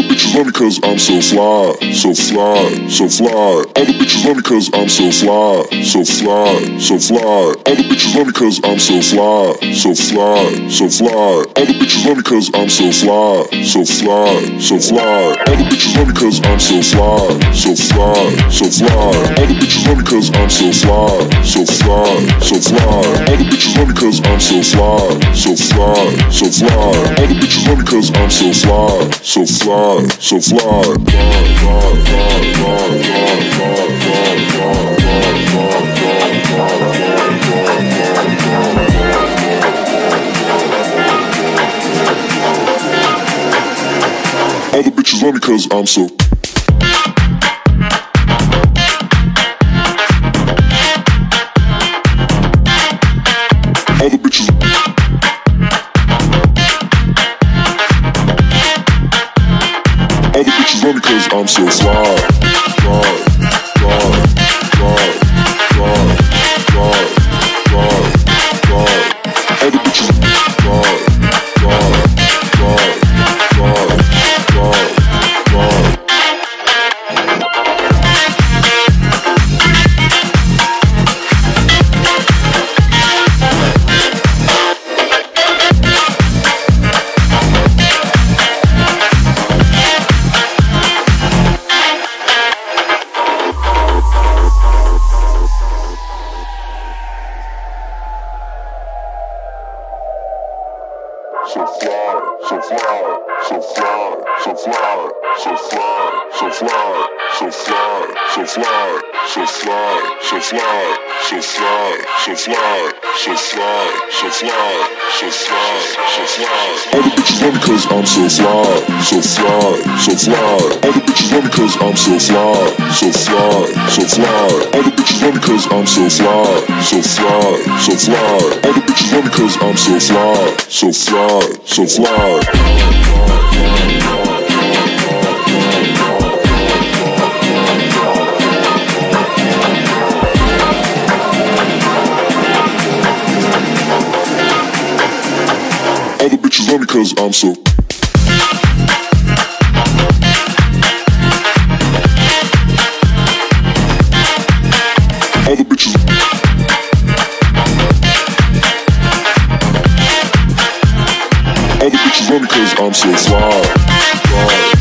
the bitches love me cause I'm so fly, so fly, so fly. All the bitches love me cause I'm so fly, so fly, so fly. All the bitches love me cause I'm so fly, so fly, so fly. All the bitches love me cause I'm so fly, so fly, so fly. All the bitches love me cause I'm so fly, so fly, so fly. All the bitches love me cause I'm so fly, so fly, so fly. All the bitches love me cause I'm so fly, so fly, so fly. All the bitches love me cause I'm so fly, so fly, so fly. All the bitches love me cause I'm so. All the bitches. All the bitches love me cause I'm so fly, fly, fly, fly, fly, fly, fly, fly. All the bitches fly, fly, fly, fly, fly, fly. So fly, so fly, so fly, so fly, so fly, so fly, so fly, so fly, so fly, so fly, so fly, so fly, so fly, so fly, so fly, so fly. All the bitches love me cause I'm so fly, so fly, so fly. All the bitches love me cause I'm so fly, so fly, so fly. All the bitches love me cause I'm so fly, so fly, so fly. All the bitches love me cause I'm so fly, so fly, so fly. All the bitches love me cause I'm so. All the bitches. All the bitches love me cause I'm so fly, fly.